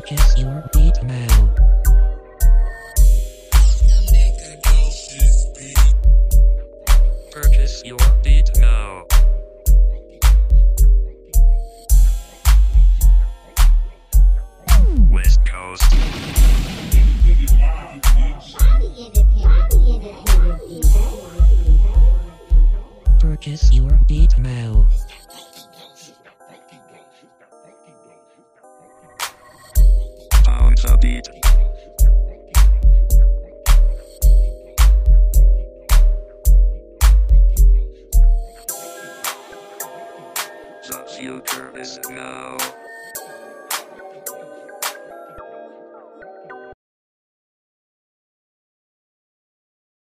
Purchase your beat now. Purchase your beat now. West Coast. Purchase your beat now. Pound the beat. The future is now.